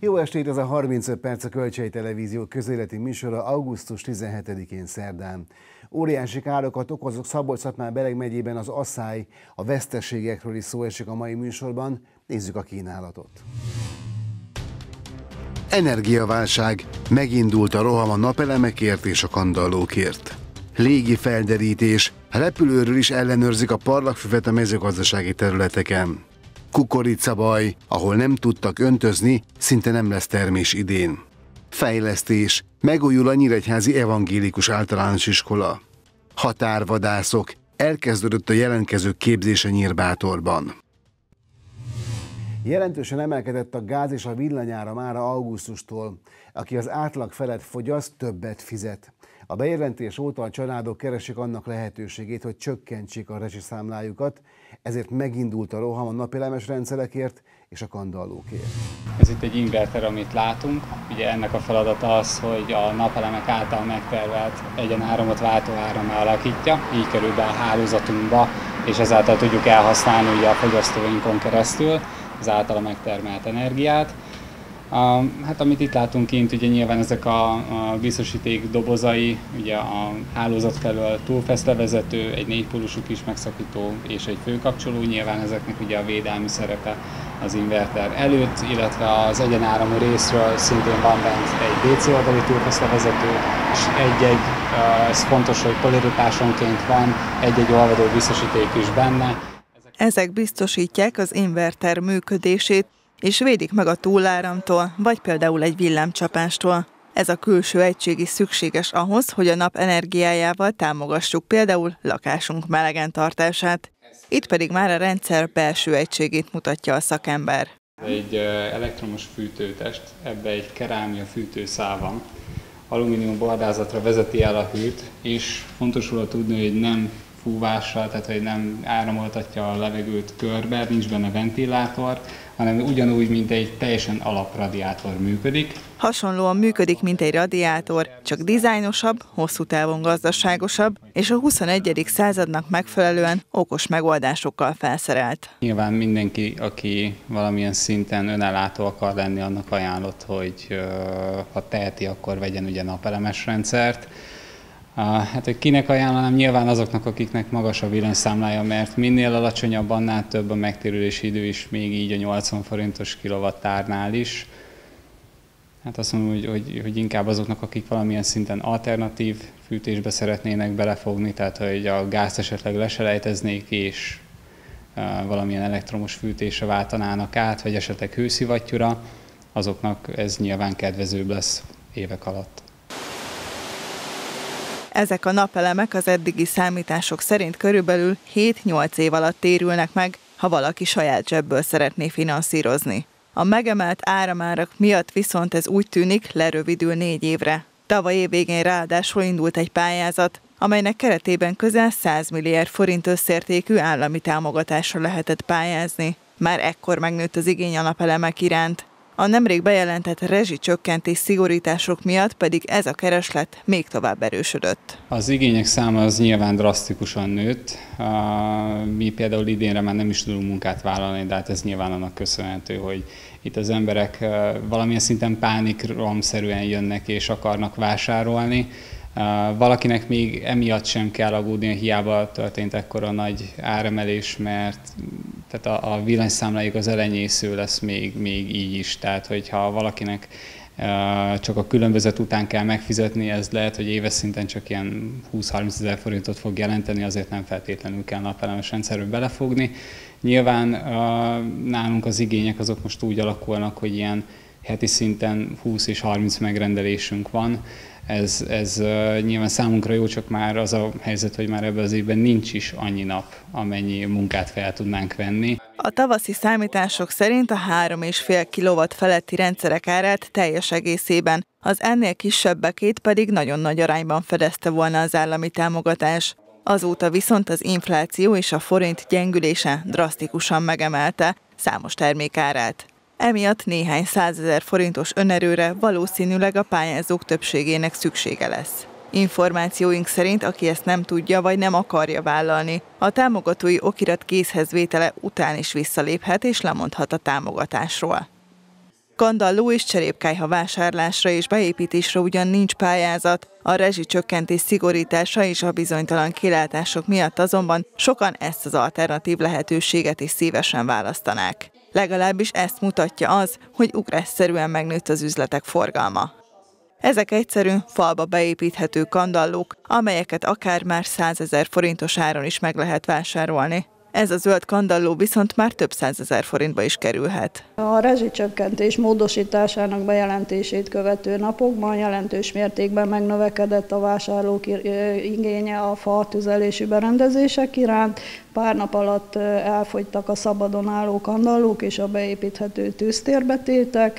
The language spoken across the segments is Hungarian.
Jó estét, ez a 35 perc a Kölcsei Televízió közéleti műsora augusztus 17-én szerdán. Óriási károkat okozok Szabolcs-Szatmár-Bereg megyében az asszály, a veszteségekről is szó esik a mai műsorban. Nézzük a kínálatot. Energiaválság. Megindult a roham a napelemekért és a kandallókért. Légi felderítés. Repülőről is ellenőrzik a parlagfüvet a mezőgazdasági területeken. Kukoricabaj, ahol nem tudtak öntözni, szinte nem lesz termés idén. Fejlesztés, megújul a Nyíregyházi Evangélikus Általános Iskola. Határvadászok, elkezdődött a jelentkezők képzése Nyírbátorban. Jelentősen emelkedett a gáz és a villanyára mára augusztustól. Aki az átlag felett fogyaszt, többet fizet. A bejelentés óta a családok keresik annak lehetőségét, hogy csökkentsék a rezsiszámlájukat, ezért megindult a roham a napelemes rendszerekért és a kandallókért. Ez itt egy inverter, amit látunk. Ugye ennek a feladata az, hogy a napelemek által megtervelt egyenáramot váltóárammá alakítja, így kerül be a hálózatunkba, és ezáltal tudjuk elhasználni ugye a fogyasztóinkon keresztül az általa megtermelt energiát. Hát amit itt látunk kint, ugye nyilván ezek a biztosíték dobozai, ugye a hálózat felől túlfeszlevezető, egy 4-pólusú kis megszakító és egy főkapcsoló, nyilván ezeknek ugye a védelmi szerepe az inverter előtt, illetve az egyenáramú részről szintén van bent egy DC oldali túlfeszlevezető, és ez fontos, hogy polaritásonként van egy-egy olvadó biztosíték is benne. Ezek biztosítják az inverter működését, és védik meg a túláramtól, vagy például egy villámcsapástól. Ez a külső egység is szükséges ahhoz, hogy a nap energiájával támogassuk például lakásunk melegen tartását. Itt pedig már a rendszer belső egységét mutatja a szakember. Egy elektromos fűtőtest, ebbe egy kerámia fűtőszál van. Alumínium bordázatra vezeti el a hőt, és fontos róla tudni, hogy nem fúvással, tehát hogy nem áramoltatja a levegőt körbe, nincs benne ventilátor, hanem ugyanúgy, mint egy teljesen alapradiátor működik. Hasonlóan működik, mint egy radiátor, csak dizájnosabb, hosszú távon gazdaságosabb, és a 21. századnak megfelelően okos megoldásokkal felszerelt. Nyilván mindenki, aki valamilyen szinten önellátó akar lenni, annak ajánlott, hogy ha teheti, akkor vegyen ugye napelemes rendszert. Hát, hogy kinek ajánlanám? Nyilván azoknak, akiknek magas a villanyszámlája, mert minél alacsonyabb, annál több a megtérülési idő is, még így a 80 forintos kilowattárnál is. Hát azt mondom, hogy inkább azoknak, akik valamilyen szinten alternatív fűtésbe szeretnének belefogni, tehát hogy a gázt esetleg leselejteznék és valamilyen elektromos fűtésre váltanának át, vagy esetleg hőszivattyúra, azoknak ez nyilván kedvezőbb lesz évek alatt. Ezek a napelemek az eddigi számítások szerint körülbelül 7-8 év alatt térülnek meg, ha valaki saját zsebből szeretné finanszírozni. A megemelt áramárak miatt viszont ez úgy tűnik, lerövidül 4 évre. Tavaly év végén ráadásul indult egy pályázat, amelynek keretében közel 100 milliárd forint összértékű állami támogatásra lehetett pályázni. Már ekkor megnőtt az igény a napelemek iránt. A nemrég bejelentett rezsicsökkentés szigorítások miatt pedig ez a kereslet még tovább erősödött. Az igények száma az nyilván drasztikusan nőtt. Mi például idénre már nem is tudunk munkát vállalni, de hát ez nyilván annak köszönhető, hogy itt az emberek valamilyen szinten pánikromszerűen jönnek és akarnak vásárolni. Valakinek még emiatt sem kell aggódnia, hiába történt ekkora nagy áremelés, mert tehát a villanyszámlájuk az elenyésző lesz még így is. Tehát, hogyha valakinek csak a különbözet után kell megfizetni, ez lehet, hogy éves szinten csak ilyen 20-30 ezer forintot fog jelenteni, azért nem feltétlenül kell napelemes rendszerbe belefogni. Nyilván nálunk az igények azok most úgy alakulnak, hogy ilyen heti szinten 20 és 30 megrendelésünk van. Ez nyilván számunkra jó, csak már az a helyzet, hogy már ebben az évben nincs is annyi nap, amennyi munkát fel tudnánk venni. A tavaszi számítások szerint a 3,5 kW feletti rendszerek árát teljes egészében, az ennél kisebbekét pedig nagyon nagy arányban fedezte volna az állami támogatás. Azóta viszont az infláció és a forint gyengülése drasztikusan megemelte számos termék árát. Emiatt néhány 100 000 forintos önerőre valószínűleg a pályázók többségének szüksége lesz. Információink szerint, aki ezt nem tudja vagy nem akarja vállalni, a támogatói okirat készhezvétele után is visszaléphet és lemondhat a támogatásról. Kandalló és cserépkályha vásárlásra és beépítésre ugyan nincs pályázat, a rezsicsökkentés szigorítása és a bizonytalan kilátások miatt azonban sokan ezt az alternatív lehetőséget is szívesen választanák. Legalábbis ezt mutatja az, hogy ugrásszerűen megnőtt az üzletek forgalma. Ezek egyszerű, falba beépíthető kandallók, amelyeket akár már 100 000 forintos áron is meg lehet vásárolni. Ez a zöld kandalló viszont már több 100 000 forintba is kerülhet. A rezsicsökkentés módosításának bejelentését követő napokban jelentős mértékben megnövekedett a vásárlók igénye a fa tüzelésű berendezések iránt. Pár nap alatt elfogytak a szabadon álló kandallók és a beépíthető tűztérbetétek.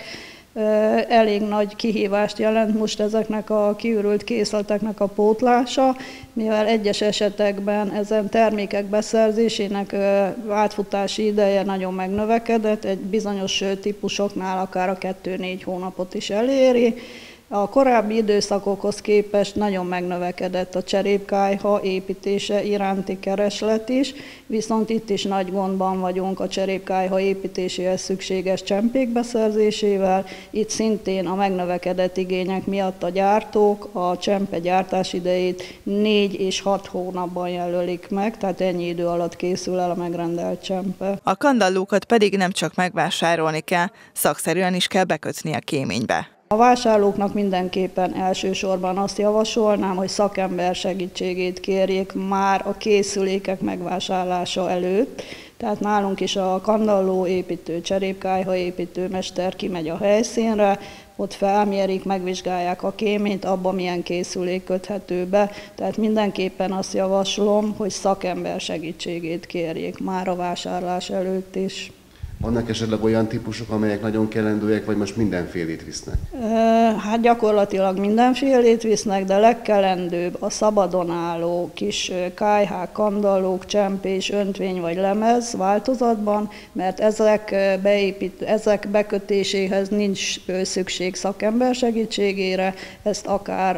Elég nagy kihívást jelent most ezeknek a kiürült készleteknek a pótlása, mivel egyes esetekben ezen termékek beszerzésének átfutási ideje nagyon megnövekedett, egy bizonyos típusoknál akár a 2-4 hónapot is eléri. A korábbi időszakokhoz képest nagyon megnövekedett a cserépkályha építése iránti kereslet is, viszont itt is nagy gondban vagyunk a cserépkályha építéséhez szükséges csempék beszerzésével. Itt szintén a megnövekedett igények miatt a gyártók a csempe gyártás idejét 4 és 6 hónapban jelölik meg, tehát ennyi idő alatt készül el a megrendelt csempe. A kandallókat pedig nem csak megvásárolni kell, szakszerűen is kell bekötni a kéménybe. A vásárlóknak mindenképpen elsősorban azt javasolnám, hogy szakember segítségét kérjék már a készülékek megvásárlása előtt. Tehát nálunk is a kandalló építő, cserépkályha építő mester kimegy a helyszínre, ott felmérik, megvizsgálják a kéményt, abban milyen készülék köthető be. Tehát mindenképpen azt javaslom, hogy szakember segítségét kérjék már a vásárlás előtt is. Vannak esetleg olyan típusok, amelyek nagyon kellendőek, vagy most mindenfélét visznek? Hát gyakorlatilag mindenfélét visznek, de legkelendőbb a szabadon álló kis kályhák, kandallók, csempés, öntvény vagy lemez változatban, mert ezek bekötéséhez nincs szükség szakember segítségére, ezt akár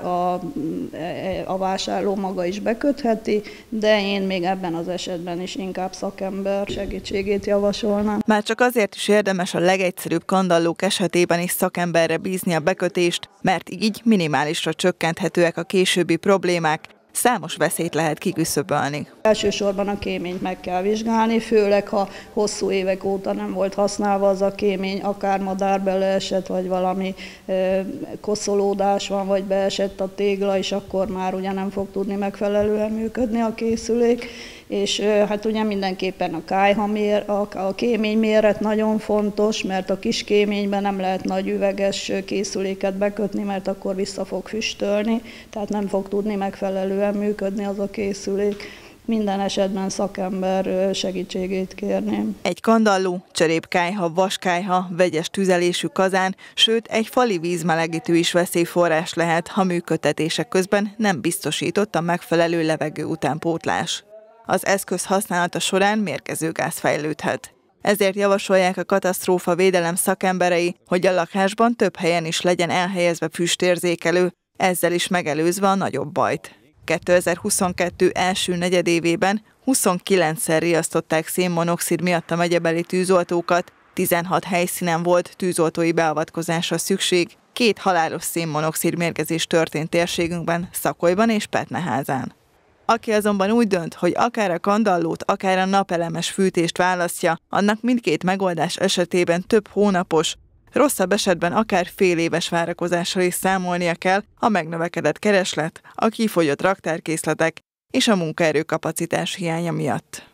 a vásárló maga is bekötheti, de én még ebben az esetben is inkább szakember segítségét javasolnám. Már csak azért is érdemes a legegyszerűbb kandallók esetében is szakemberre bízni a bekötést, mert így minimálisra csökkenthetőek a későbbi problémák, számos veszélyt lehet kiküszöbölni. Elsősorban a kéményt meg kell vizsgálni, főleg ha hosszú évek óta nem volt használva az a kémény, akár madár beleesett, vagy valami koszolódás van, vagy beesett a tégla, és akkor már ugye nem fog tudni megfelelően működni a készülék. És hát ugye mindenképpen a kémény méret nagyon fontos, mert a kis kéményben nem lehet nagy üveges készüléket bekötni, mert akkor vissza fog füstölni, tehát nem fog tudni megfelelően működni az a készülék. Minden esetben szakember segítségét kérném. Egy kandalló, cserépkályha, vaskályha, vegyes tüzelésű kazán, sőt egy fali vízmelegítő is veszélyforrás lehet, ha működtetések közben nem biztosított a megfelelő levegő utánpótlás. Az eszköz használata során mérgezőgáz fejlődhet. Ezért javasolják a katasztrófavédelem szakemberei, hogy a lakásban több helyen is legyen elhelyezve füstérzékelő, ezzel is megelőzve a nagyobb bajt. 2022 első negyedévében 29-szer riasztották szénmonoxid miatt a megyebeli tűzoltókat, 16 helyszínen volt tűzoltói beavatkozásra szükség, 2 halálos szénmonoxid mérgezés történt térségünkben, Szakolyban és Petneházán. Aki azonban úgy dönt, hogy akár a kandallót, akár a napelemes fűtést választja, annak mindkét megoldás esetében több hónapos, rosszabb esetben akár fél éves várakozással is számolnia kell a megnövekedett kereslet, a kifogyott raktárkészletek és a munkaerőkapacitás hiánya miatt.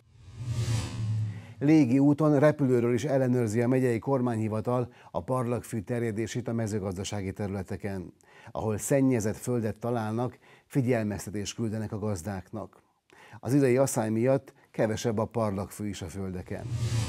Légi úton, repülőről is ellenőrzi a megyei kormányhivatal a parlagfű terjedését a mezőgazdasági területeken. Ahol szennyezett földet találnak, figyelmeztetést küldenek a gazdáknak. Az idei asszály miatt kevesebb a parlagfű is a földeken.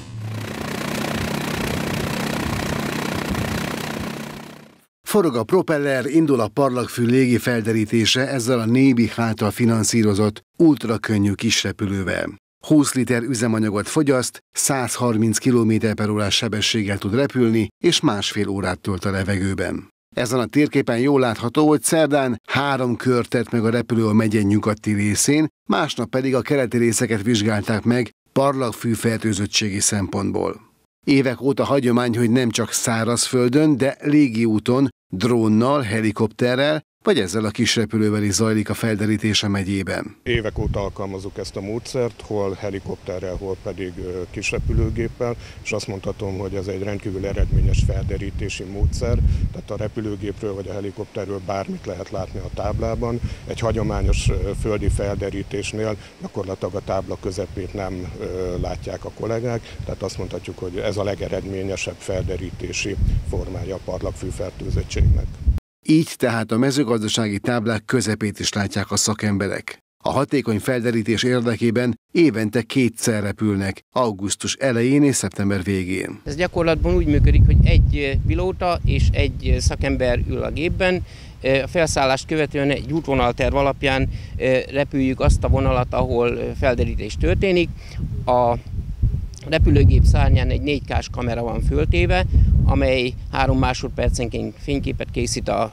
Forog a propeller, indul a parlagfű légi felderítése ezzel a Nébih által finanszírozott ultrakönnyű kisrepülővel. 20 liter üzemanyagot fogyaszt, 130 km/h sebességgel tud repülni, és másfél órát tölt a levegőben. Ezen a térképen jól látható, hogy szerdán 3 kört tett meg a repülő a megye nyugati részén, másnap pedig a keleti részeket vizsgálták meg parlagfű fertőzöttségi szempontból. Évek óta hagyomány, hogy nem csak szárazföldön, de légiúton, drónnal, helikopterrel, vagy ezzel a kis repülővel is zajlik a felderítés a megyében. Évek óta alkalmazzuk ezt a módszert, hol helikopterrel, hol pedig kis repülőgéppel, és azt mondhatom, hogy ez egy rendkívül eredményes felderítési módszer, tehát a repülőgépről vagy a helikopterről bármit lehet látni a táblában. Egy hagyományos földi felderítésnél gyakorlatilag a tábla közepét nem látják a kollégák, tehát azt mondhatjuk, hogy ez a legeredményesebb felderítési formája a parlagfűfertőzöttségnek. Így tehát a mezőgazdasági táblák közepét is látják a szakemberek. A hatékony felderítés érdekében évente 2-szer repülnek, augusztus elején és szeptember végén. Ez gyakorlatban úgy működik, hogy egy pilóta és egy szakember ül a gépben. A felszállást követően egy útvonalterv alapján repüljük azt a vonalat, ahol felderítés történik. A repülőgép szárnyán egy 4K-s kamera van föltéve, amely 3 másodpercenként fényképet készít a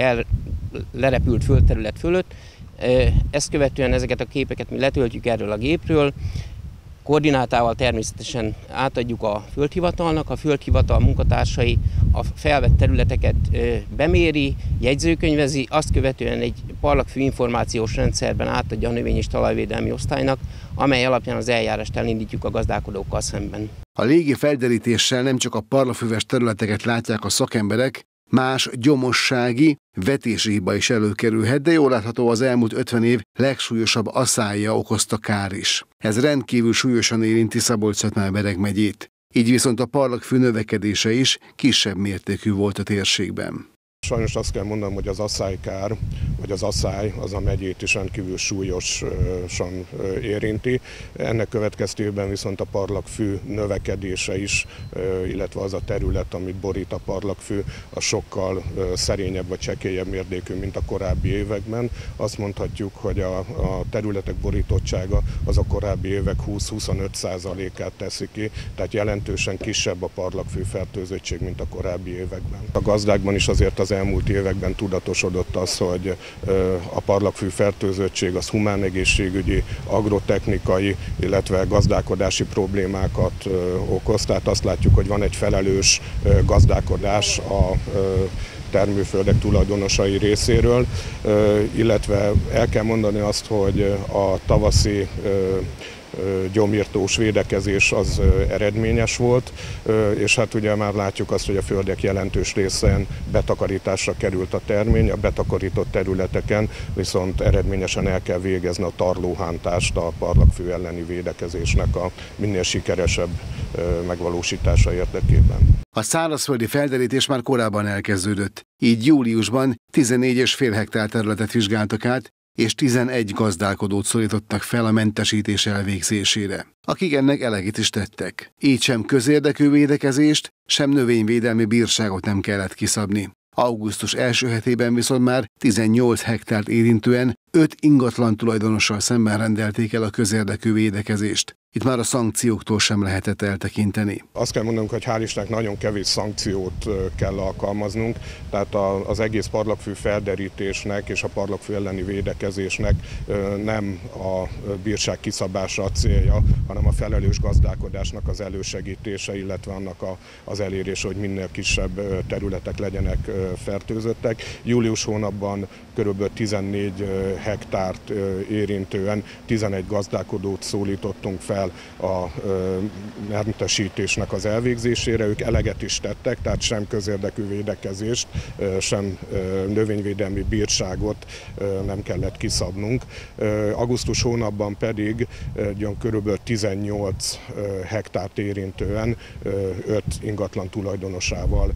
lerepült földterület fölött. Ezt követően ezeket a képeket mi letöltjük erről a gépről, koordinátával természetesen átadjuk a földhivatalnak, a földhivatal munkatársai a felvett területeket beméri, jegyzőkönyvezi, azt követően egy parlagfű információs rendszerben átadja a növény- és talajvédelmi osztálynak, amely alapján az eljárást elindítjuk a gazdálkodókkal szemben. A légi felderítéssel nem csak a parlagfüves területeket látják a szakemberek, más gyomossági, vetési hiba is előkerülhet, de jól látható az elmúlt 50 év legsúlyosabb aszályja okozta kár is. Ez rendkívül súlyosan érinti Szabolcs-Szatmár-Bereg megyét. Így viszont a parlagfű növekedése is kisebb mértékű volt a térségben. Sajnos azt kell mondanom, hogy az asszálykár, vagy az asszály az a megyét is rendkívül súlyosan érinti. Ennek következtében viszont a parlagfű növekedése is, illetve az a terület, amit borít a parlagfű, a sokkal szerényebb vagy csekélyebb mértékű, mint a korábbi években. Azt mondhatjuk, hogy a területek borítottsága az a korábbi évek 20-25%-át teszi ki, tehát jelentősen kisebb a parlagfű fertőzöttség, mint a korábbi években. A gazdákban is azért az elmúlt években tudatosodott az, hogy a parlagfű fertőzöttség az humánegészségügyi, agrotechnikai, illetve gazdálkodási problémákat okoz. Tehát azt látjuk, hogy van egy felelős gazdálkodás a termőföldek tulajdonosai részéről, illetve el kell mondani azt, hogy a tavaszi gyomírtós védekezés az eredményes volt, és hát ugye már látjuk azt, hogy a földek jelentős részén betakarításra került a termény, a betakarított területeken viszont eredményesen el kell végezni a tarlóhántást a parlagfű elleni védekezésnek a minél sikeresebb megvalósítása érdekében. A szárazföldi felderítés már korábban elkezdődött, így júliusban 14,5 hektár területet vizsgáltak át, és 11 gazdálkodót szólítottak fel a mentesítés elvégzésére, akik ennek elegit is tettek. Így sem közérdekű védekezést, sem növényvédelmi bírságot nem kellett kiszabni. Augusztus első hetében viszont már 18 hektárt érintően 5 ingatlan tulajdonossal szemben rendelték el a közérdekű védekezést. Itt már a szankcióktól sem lehetett eltekinteni. Azt kell mondanunk, hogy hál' Istennek nagyon kevés szankciót kell alkalmaznunk, tehát az egész parlagfű felderítésnek és a parlagfű elleni védekezésnek nem a bírság kiszabása a célja, hanem a felelős gazdálkodásnak az elősegítése, illetve annak az elérése, hogy minél kisebb területek legyenek fertőzöttek. Július hónapban kb. 14 hektárt érintően 11 gazdálkodót szólítottunk fel a mentesítésnek az elvégzésére. Ők eleget is tettek, tehát sem közérdekű védekezést, sem növényvédelmi bírságot nem kellett kiszabnunk. Augusztus hónapban pedig kb. 18 hektárt érintően 5 ingatlan tulajdonosával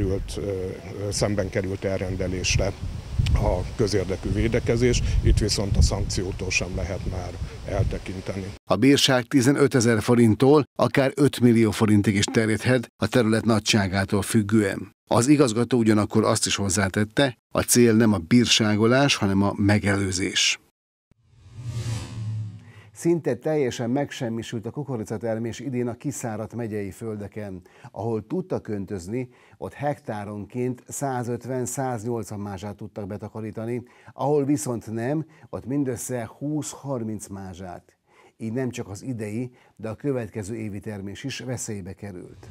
szemben került elrendelésre a közérdekű védekezés, itt viszont a szankciótól sem lehet már eltekinteni. A bírság 15 000 forinttól akár 5 millió forintig is terjedhet a terület nagyságától függően. Az igazgató ugyanakkor azt is hozzátette, a cél nem a bírságolás, hanem a megelőzés. Szinte teljesen megsemmisült a kukoricatermés idén a kiszáradt megyei földeken. Ahol tudtak öntözni, ott hektáronként 150-180 mázsát tudtak betakarítani, ahol viszont nem, ott mindössze 20-30 mázsát. így nem csak az idei, de a következő évi termés is veszélybe került.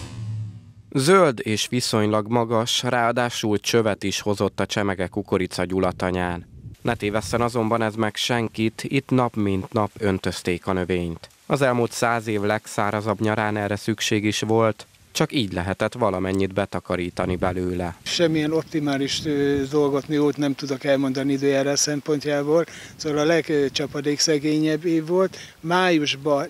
Zöld és viszonylag magas, ráadásul csövet is hozott a csemege kukorica gyulatanyán. Ne tévesszen azonban ez meg senkit, itt nap mint nap öntözték a növényt. Az elmúlt 100 év legszárazabb nyarán erre szükség is volt, csak így lehetett valamennyit betakarítani belőle. Semmilyen optimális dolgot jót nem tudok elmondani időjárás szempontjából, szóval a legcsapadékszegényebb év volt. Májusban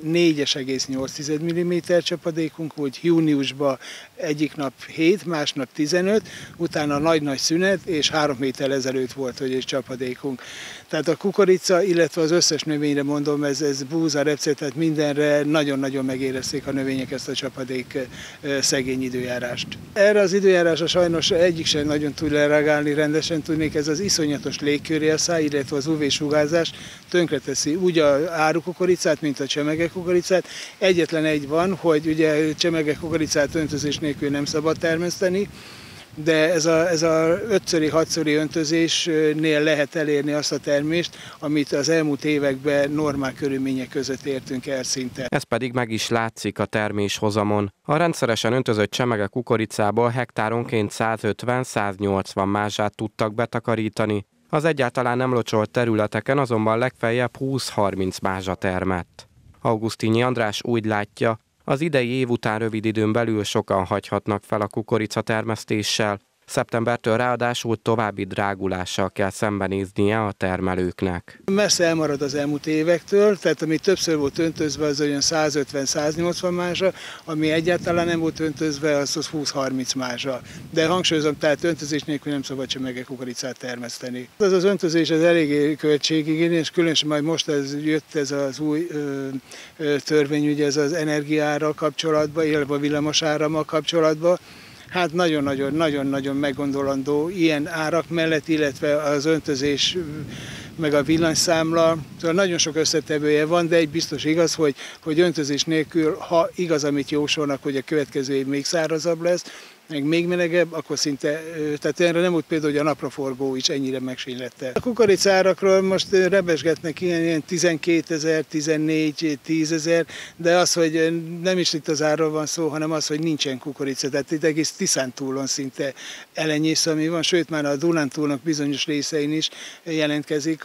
4,8 mm csapadékunk volt, júniusban egyik nap 7, másnap 15, utána nagy-nagy szünet, és 3 héttel ezelőtt volt, hogy egy csapadékunk. Tehát a kukorica, illetve az összes növényre mondom, ez búza, repce, tehát mindenre nagyon-nagyon megérezték a növények ezt a csapadék szegény időjárást. Erre az időjárásra sajnos egyik sem nagyon tud reagálni rendesen, tudnék, ez az iszonyatos légkörélszáj, illetve az UV-sugárzás tönkreteszi úgy az árukukoricát, mint a csemegekukoricát. Egyetlen egy van, hogy ugye csemegekukoricát öntözés nélkül nem szabad termeszteni, de ez a 5-6-szori öntözésnél lehet elérni azt a termést, amit az elmúlt években normál körülmények között értünk el szinte. Ez pedig meg is látszik a terméshozamon. A rendszeresen öntözött csemege kukoricából hektáronként 150-180 mázsát tudtak betakarítani. Az egyáltalán nem locsolt területeken azonban legfeljebb 20-30 mázsa termett. Augustinyi András úgy látja, az idei év után rövid időn belül sokan hagyhatnak fel a kukoricatermesztéssel, szeptembertől ráadásul további drágulással kell szembenéznie a termelőknek. Messze elmarad az elmúlt évektől, tehát ami többször volt öntözve, az olyan 150-180 mázsa, ami egyáltalán nem volt öntözve, az 20-30 mázsa. De hangsúlyozom, tehát öntözés nélkül nem szabad csemegekukoricát termeszteni. Az öntözés az eléggé költségigényes, különösen majd most jött ez az új törvény, ugye ez az energiára kapcsolatban, illetve a villamos árammal kapcsolatban. Hát nagyon-nagyon meggondolandó ilyen árak mellett, illetve az öntözés meg a villanyszámla. Szóval nagyon sok összetevője van, de egy biztos igaz, hogy öntözés nélkül, ha igaz, amit jósolnak, hogy a következő év még szárazabb lesz, meg még melegebb, akkor szinte, tehát erre nem úgy például, hogy a napraforgó is ennyire megsínylette. A kukoricárakról most rebesgetnek ilyen 12 000, 14, 10 000, de az, hogy nem is itt az árról van szó, hanem az, hogy nincsen kukorica. Tehát itt egész Tiszántúlon szinte elenyész, ami van, sőt már a Dunántúlnak bizonyos részein is jelentkezik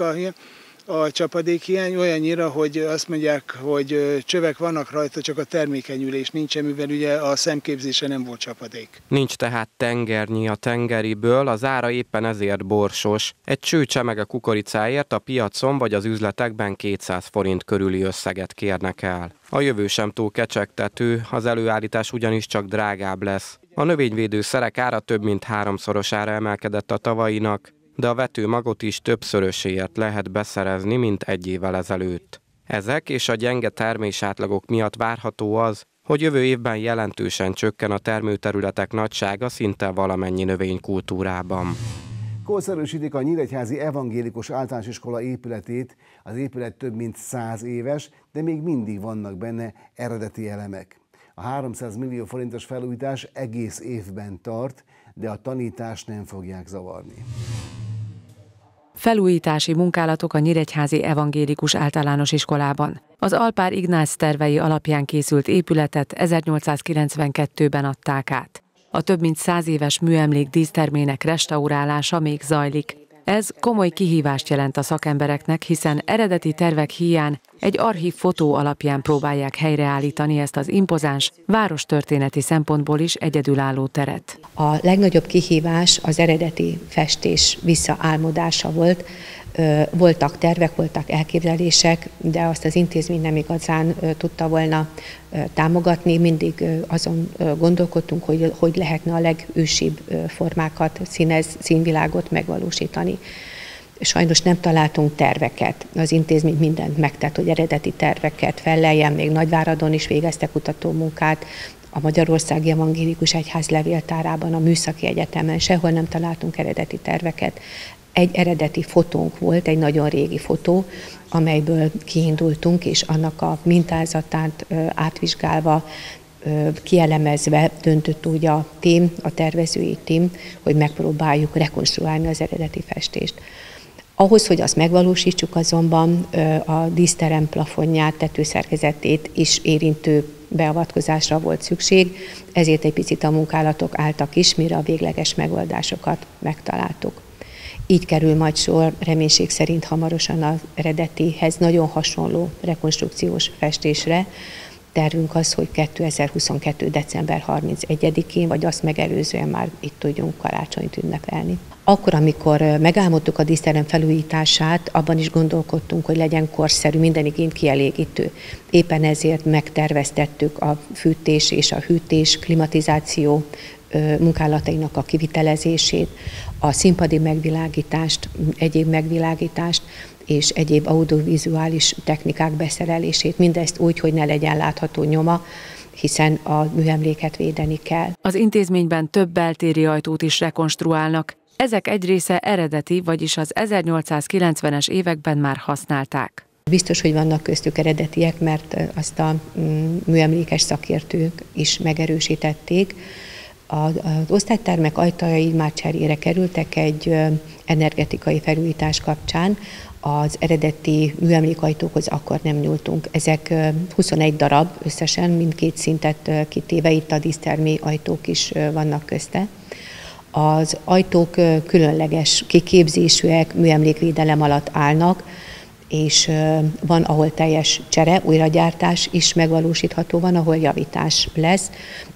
a csapadékhiány, olyannyira, hogy azt mondják, hogy csövek vannak rajta, csak a termékenyülés nincsen, mivel ugye a szemképzése nem volt csapadék. Nincs tehát tengernyi a tengeriből, az ára éppen ezért borsos. Egy cső csemege kukoricáért a piacon vagy az üzletekben 200 forint körüli összeget kérnek el. A jövő sem túl kecsegtető, az előállítás ugyanis csak drágább lesz. A növényvédőszerek ára több mint 3-szorosára emelkedett a tavalyinak, de a vetőmagot is többszöröséért lehet beszerezni, mint egy évvel ezelőtt. Ezek és a gyenge termésátlagok miatt várható az, hogy jövő évben jelentősen csökken a termőterületek nagysága szinte valamennyi növénykultúrában. Korszerűsítik a Nyíregyházi Evangélikus Általános Iskola épületét. Az épület több mint 100 éves, de még mindig vannak benne eredeti elemek. A 300 millió forintos felújítás egész évben tart, de a tanítást nem fogják zavarni. Felújítási munkálatok a Nyíregyházi Evangélikus Általános Iskolában. Az Alpár Ignác tervei alapján készült épületet 1892-ben adták át. A több mint 100 éves műemlék dísztermének restaurálása még zajlik. Ez komoly kihívást jelent a szakembereknek, hiszen eredeti tervek híján egy archív fotó alapján próbálják helyreállítani ezt az impozáns, várostörténeti szempontból is egyedülálló teret. A legnagyobb kihívás az eredeti festés visszaálmodása volt. Voltak tervek, voltak elképzelések, de azt az intézmény nem igazán tudta volna támogatni. Mindig azon gondolkodtunk, hogy lehetne a legősibb formákat, színvilágot megvalósítani. Sajnos nem találtunk terveket. Az intézmény mindent megtett, hogy eredeti terveket felleljen, még Nagyváradon is végeztek kutatómunkát, a Magyarországi Evangélikus Egyház levéltárában, a Műszaki Egyetemen, sehol nem találtunk eredeti terveket. Egy eredeti fotónk volt, egy nagyon régi fotó, amelyből kiindultunk, és annak a mintázatát átvizsgálva, kielemezve döntött úgy a tervezői tím, hogy megpróbáljuk rekonstruálni az eredeti festést. Ahhoz, hogy azt megvalósítsuk, azonban a díszterem plafonját, tetőszerkezetét is érintő beavatkozásra volt szükség, ezért egy picit a munkálatok álltak is, mire a végleges megoldásokat megtaláltuk. Így kerül majd sor reménység szerint hamarosan az eredetihez nagyon hasonló rekonstrukciós festésre. Tervünk az, hogy 2022. december 31-én, vagy azt megelőzően már itt tudjunk karácsonyt ünnepelni. Akkor, amikor megálmodtuk a díszterem felújítását, abban is gondolkodtunk, hogy legyen korszerű, minden igényt kielégítő. Éppen ezért megterveztettük a fűtés és a hűtés, klimatizáció munkálatainak a kivitelezését, a színpadi megvilágítást, egyéb megvilágítást, és egyéb audiovizuális technikák beszerelését, mindezt úgy, hogy ne legyen látható nyoma, hiszen a műemléket védeni kell. Az intézményben több beltéri ajtót is rekonstruálnak. Ezek egy része eredeti, vagyis az 1890-es években már használták. Biztos, hogy vannak köztük eredetiek, mert azt a műemlékes szakértők is megerősítették. Az osztálytermek ajtajai már cserére kerültek egy energetikai felújítás kapcsán. Az eredeti műemlékajtókhoz akkor nem nyúltunk. Ezek 21 darab összesen, mindkét szintet kitéve, itt a dísztermi ajtók is vannak közte. Az ajtók különleges kiképzésűek, műemlékvédelem alatt állnak, és van, ahol teljes csere, újragyártás is megvalósítható, van, ahol javítás lesz.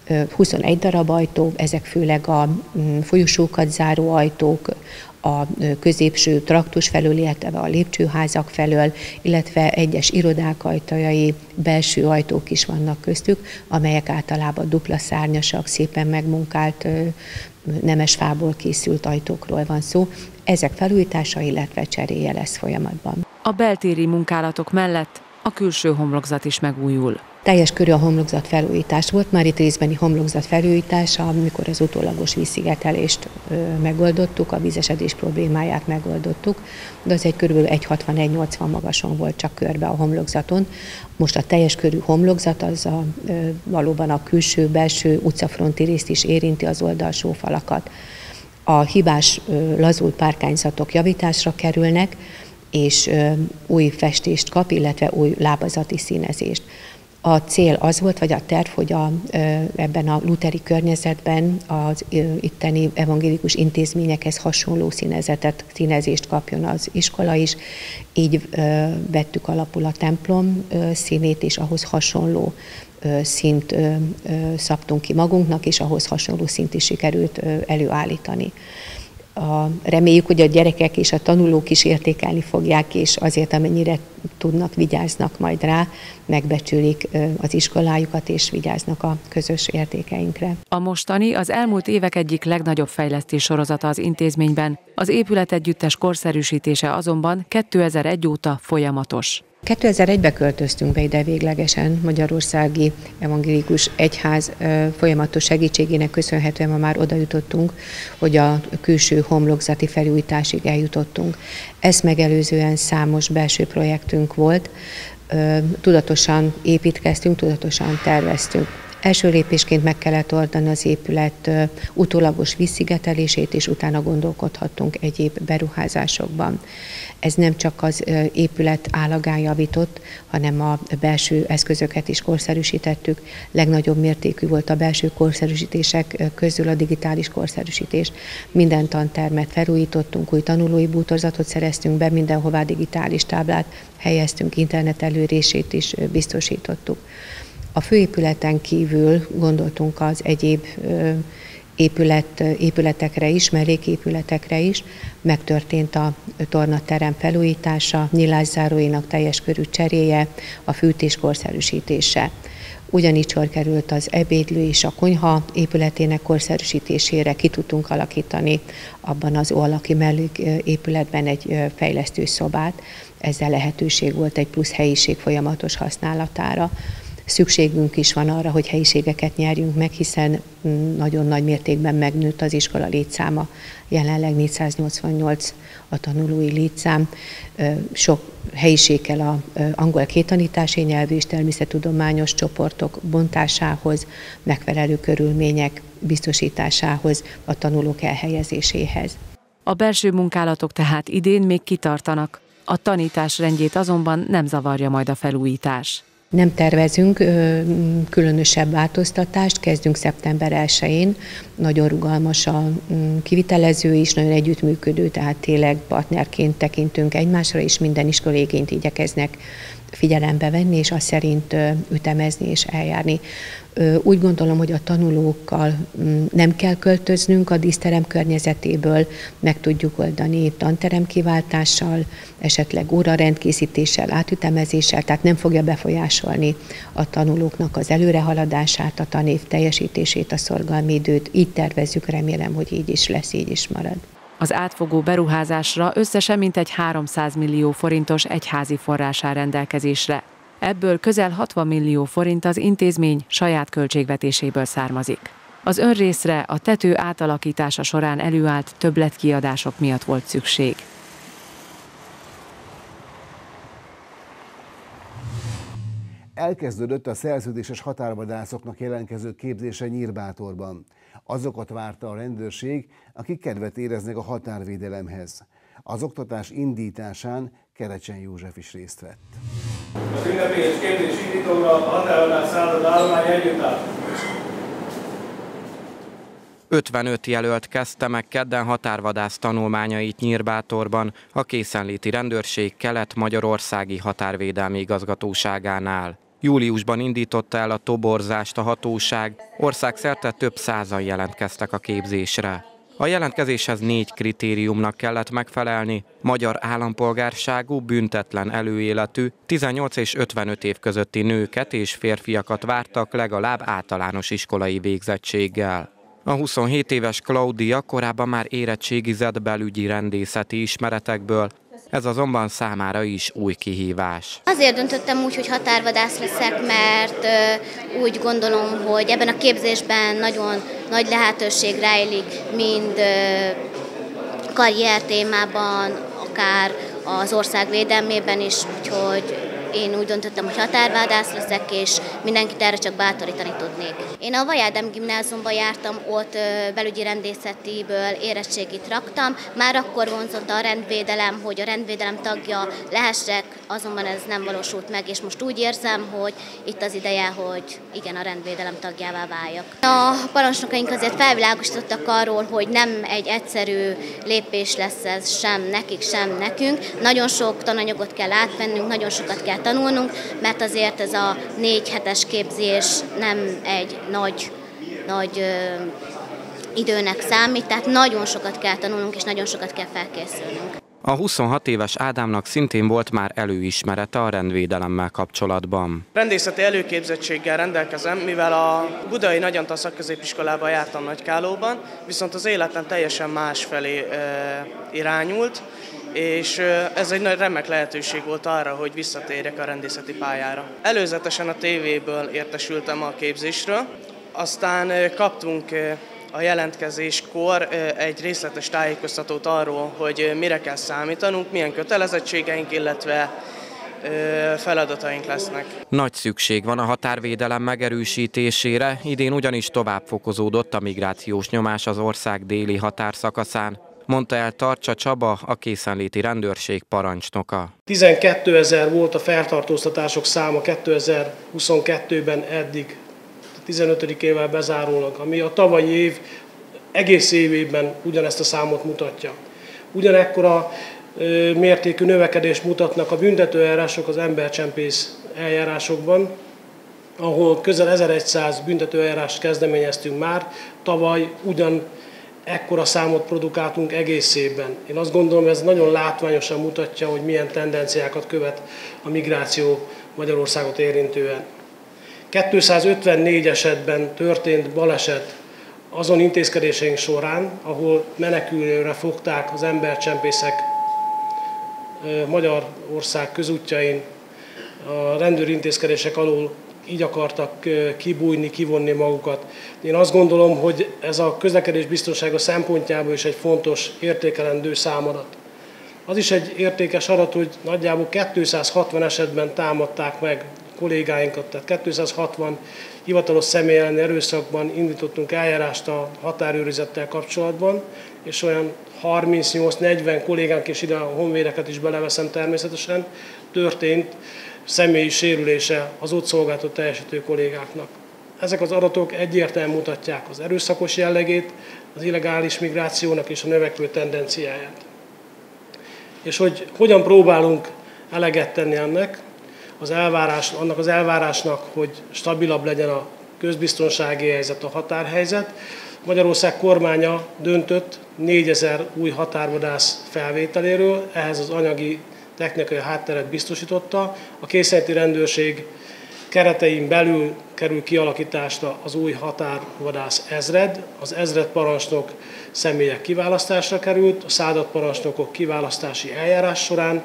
21 darab ajtó, ezek főleg a folyosókat záró ajtók, a középső traktus felől, illetve a lépcsőházak felől, illetve egyes irodák ajtajai, belső ajtók is vannak köztük, amelyek általában dupla szárnyasak, szépen megmunkált, nemes fából készült ajtókról van szó. Ezek felújítása, illetve cseréje lesz folyamatban. A beltéri munkálatok mellett a külső homlokzat is megújul. Teljes körű a homlokzat felújítás volt, már itt részbeni homlokzat felújítása, amikor az utólagos vízszigetelést megoldottuk, a vízesedés problémáját megoldottuk, de az egy körülbelül 1,60-1,80 magason volt csak körbe a homlokzaton. Most a teljes körű homlokzat az valóban a külső-belső utcafronti részt is érinti, az oldalsó falakat. A hibás lazult párkányzatok javításra kerülnek, és új festést kap, illetve új lábazati színezést. A cél az volt, vagy a terv, hogy ebben a luteri környezetben az itteni evangélikus intézményekhez hasonló színezést kapjon az iskola is. Így vettük alapul a templom színét, és ahhoz hasonló színt szabtunk ki magunknak, és ahhoz hasonló színt is sikerült előállítani. Reméljük, hogy a gyerekek és a tanulók is értékelni fogják, és azért, amennyire tudnak, vigyáznak majd rá, megbecsülik az iskolájukat, és vigyáznak a közös értékeinkre. A mostani, az elmúlt évek egyik legnagyobb fejlesztés sorozata az intézményben. Az épületegyüttes korszerűsítése azonban 2001 óta folyamatos. 2001-ben költöztünk be ide véglegesen, Magyarországi Evangélikus Egyház folyamatos segítségének köszönhetően ma már oda jutottunk, hogy a külső homlokzati felújításig eljutottunk. Ezt megelőzően számos belső projektünk volt, tudatosan építkeztünk, tudatosan terveztünk. Első lépésként meg kellett oldani az épület utólagos vízszigetelését, és utána gondolkodhattunk egyéb beruházásokban. Ez nem csak az épület állagán javított, hanem a belső eszközöket is korszerűsítettük. Legnagyobb mértékű volt a belső korszerűsítések közül a digitális korszerűsítés. Minden tantermet felújítottunk, új tanulói bútorzatot szereztünk be, mindenhová digitális táblát helyeztünk, internet elérését is biztosítottuk. A főépületen kívül gondoltunk az egyéb épületekre is, melléképületekre is. Megtörtént a tornaterem felújítása, nyilászáróinak teljes körű cseréje, a fűtés korszerűsítése. Ugyanígy sor került az ebédlő és a konyha épületének korszerűsítésére, ki tudtunk alakítani abban az alaki melléképületben egy fejlesztő szobát. Ezzel lehetőség volt egy plusz helyiség folyamatos használatára. Szükségünk is van arra, hogy helyiségeket nyerjünk meg, hiszen nagyon nagy mértékben megnőtt az iskola létszáma. Jelenleg 488 a tanulói létszám. Sok helyiség kell az angol kéttanítási nyelvű és természettudományos csoportok bontásához, megfelelő körülmények biztosításához, a tanulók elhelyezéséhez. A belső munkálatok tehát idén még kitartanak. A tanítás rendjét azonban nem zavarja majd a felújítás. Nem tervezünk különösebb változtatást, kezdünk szeptember 1-én. Nagyon rugalmas a kivitelező is, nagyon együttműködő, tehát tényleg partnerként tekintünk egymásra, és minden iskolai igényt igyekeznek figyelembe venni, és azt szerint ütemezni és eljárni. Úgy gondolom, hogy a tanulókkal nem kell költöznünk a díszterem környezetéből, meg tudjuk oldani tanterem kiváltással, esetleg órarendkészítéssel, átütemezéssel, tehát nem fogja befolyásolni a tanulóknak az előrehaladását, a tanév teljesítését, a szorgalmi időt. Így tervezzük, remélem, hogy így is lesz, így is marad. Az átfogó beruházásra összesen mintegy 300 millió forintos egyházi forrás áll rendelkezésre. Ebből közel 60 millió forint az intézmény saját költségvetéséből származik. Az önrészre a tető átalakítása során előállt többletkiadások miatt volt szükség. Elkezdődött a szerződéses határvadászoknak jelentkező képzése Nyírbátorban. Azokat várta a rendőrség, akik kedvet éreznek a határvédelemhez. Az oktatás indításán Kerecsen József is részt vett. Az ünnepélyes képzés indítóra a határvadász századállomány együtt áll. 55 jelölt kezdte meg kedden határvadász tanulmányait Nyírbátorban, a készenléti rendőrség kelet-magyarországi határvédelmi igazgatóságánál. Júliusban indította el a toborzást a hatóság, országszerte több százan jelentkeztek a képzésre. A jelentkezéshez 4 kritériumnak kellett megfelelni: magyar állampolgárságú, büntetlen előéletű, 18 és 55 év közötti nőket és férfiakat vártak legalább általános iskolai végzettséggel. A 27 éves Klaudia korábban már érettségizett belügyi rendészeti ismeretekből, ez azonban számára is új kihívás. Azért döntöttem úgy, hogy határvadász leszek, mert úgy gondolom, hogy ebben a képzésben nagyon nagy lehetőség rejlik, mind karrier témában, akár az ország védelmében is, úgyhogy én úgy döntöttem, hogy határvadász leszek, és mindenkit erre csak bátorítani tudnék. Én a Vajá Ádám gimnáziumban jártam, ott belügyi rendészetiből érettségit raktam. Már akkor vonzott a rendvédelem, hogy a rendvédelem tagja lehessek, azonban ez nem valósult meg, és most úgy érzem, hogy itt az ideje, hogy igen, a rendvédelem tagjává váljak. A parancsnokaink azért felvilágosítottak arról, hogy nem egy egyszerű lépés lesz ez sem nekik, sem nekünk. Nagyon sok tananyagot kell átvennünk, nagyon sokat kell tanulnunk, mert azért ez a 4 hetes képzés nem egy nagy időnek számít, tehát nagyon sokat kell tanulnunk, és nagyon sokat kell felkészülnünk. A 26 éves Ádámnak szintén volt már előismerete a rendvédelemmel kapcsolatban. Rendészeti előképzettséggel rendelkezem, mivel a Budai Nagy Antal Szakközépiskolában jártam Nagykálóban, viszont az életem teljesen másfelé irányult, és ez egy nagy remek lehetőség volt arra, hogy visszatérjek a rendészeti pályára. Előzetesen a tévéből értesültem a képzésről, aztán kaptunk a jelentkezéskor egy részletes tájékoztatót arról, hogy mire kell számítanunk, milyen kötelezettségeink, illetve feladataink lesznek. Nagy szükség van a határvédelem megerősítésére, idén ugyanis tovább fokozódott a migrációs nyomás az ország déli határszakaszán, mondta el Tarcsa Csaba, a készenléti rendőrség parancsnoka. 12 000 volt a feltartóztatások száma 2022-ben eddig, 15. évvel bezárólag, ami a tavalyi év egész évében ugyanezt a számot mutatja. Ugyanekkora mértékű növekedést mutatnak a büntetőeljárások az embercsempész eljárásokban, ahol közel 1100 büntetőeljárást kezdeményeztünk már, tavaly ugyan ekkora számot produkáltunk egész évben. Én azt gondolom, ez nagyon látványosan mutatja, hogy milyen tendenciákat követ a migráció Magyarországot érintően. 254 esetben történt baleset azon intézkedéseink során, ahol menekülőre fogták az embercsempészek Magyarország közútjain, a rendőri intézkedések alól így akartak kibújni, kivonni magukat. Én azt gondolom, hogy ez a közlekedés biztonsága szempontjából is egy fontos, értékelendő számadat. Az is egy értékes adat, hogy nagyjából 260 esetben támadták meg kollégáinkat, tehát 260 hivatalos személy elleni erőszakban indítottunk eljárást a határőrizettel kapcsolatban, és olyan 38-40 kollégánk, és ide a honvédeket is beleveszem természetesen, történt személyi sérülése az ott szolgálatot teljesítő kollégáknak. Ezek az adatok egyértelműen mutatják az erőszakos jellegét, az illegális migrációnak és a növekvő tendenciáját. És hogy hogyan próbálunk eleget tenni annak az elvárásnak, hogy stabilabb legyen a közbiztonsági helyzet, a határhelyzet. Magyarország kormánya döntött 4000 új határvadász felvételéről, ehhez az anyagi technikai hátteret biztosította. A készenléti rendőrség keretein belül kerül kialakításra az új határvadász ezred, az ezredparancsnok személyek kiválasztásra került, a századparancsnokok kiválasztási eljárás során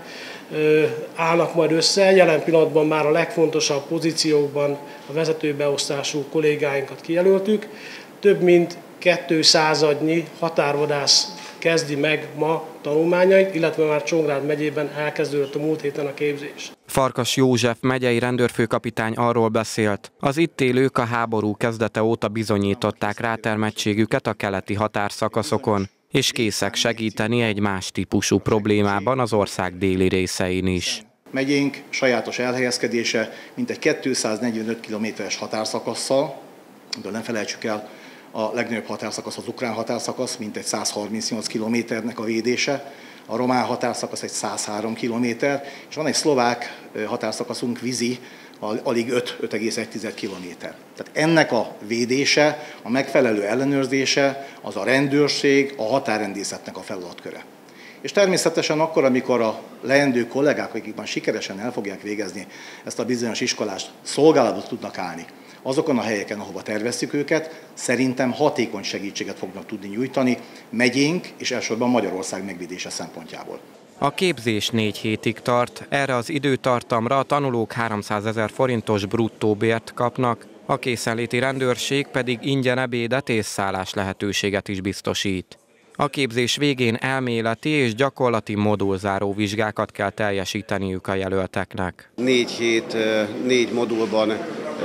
állnak majd össze. Jelen pillanatban már a legfontosabb pozíciókban a vezetőbeosztású kollégáinkat kijelöltük. Több mint 200-adnyi határvadász kezdi meg ma tanulmányait, illetve már Csongrád megyében elkezdődött a múlt héten a képzés. Farkas József megyei rendőrfőkapitány arról beszélt, az itt élők a háború kezdete óta bizonyították rátermettségüket a keleti határszakaszokon, és készek segíteni egy más típusú problémában az ország déli részein is. Megyénk sajátos elhelyezkedése mintegy 245 kilométeres határszakasszal, de nem felejtsük el, a legnagyobb határszakasz az ukrán határszakasz, mintegy 138 kilométernek a védése, a román határszakasz egy 103 kilométer, és van egy szlovák határszakaszunk vízi, alig 5,1 kilométer. Tehát ennek a védése, a megfelelő ellenőrzése, az a rendőrség, a határrendészetnek a feladatköre. És természetesen akkor, amikor a leendő kollégák, akik már sikeresen el fogják végezni ezt a bizonyos iskolást, szolgálatot tudnak állni, azokon a helyeken, ahova terveztük őket, szerintem hatékony segítséget fognak tudni nyújtani megyénk és elsősorban Magyarország megvédése szempontjából. A képzés 4 hétig tart, erre az időtartamra a tanulók 300 000 forintos bruttó bért kapnak, a készenléti rendőrség pedig ingyen ebédet és szállás lehetőséget is biztosít. A képzés végén elméleti és gyakorlati modulzáró vizsgákat kell teljesíteniük a jelölteknek. 4 hét, 4 modulban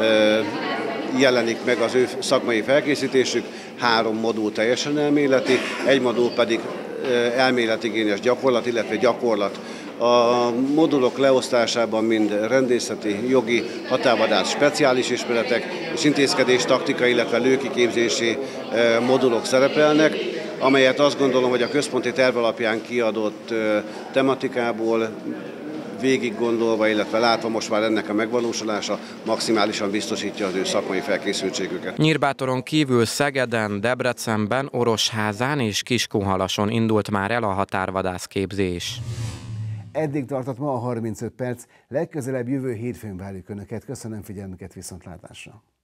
jelenik meg az ő szakmai felkészítésük, 3 modul teljesen elméleti, 1 modul pedig elméletigényes gyakorlat, illetve gyakorlat. A modulok leosztásában mind rendészeti, jogi, határvadász speciális ismeretek és intézkedés taktika, illetve lőkiképzési modulok szerepelnek, amelyet azt gondolom, hogy a központi terv alapján kiadott tematikából végig gondolva, illetve látva most már ennek a megvalósulása maximálisan biztosítja az ő szakmai felkészültségüket. Nyírbátoron kívül Szegeden, Debrecenben, Orosházán és Kiskunhalason indult már el a határvadász képzés. Eddig tartott ma a 35 perc, legközelebb jövő hétfőn várjuk Önöket. Köszönöm figyelmüket, viszontlátásra!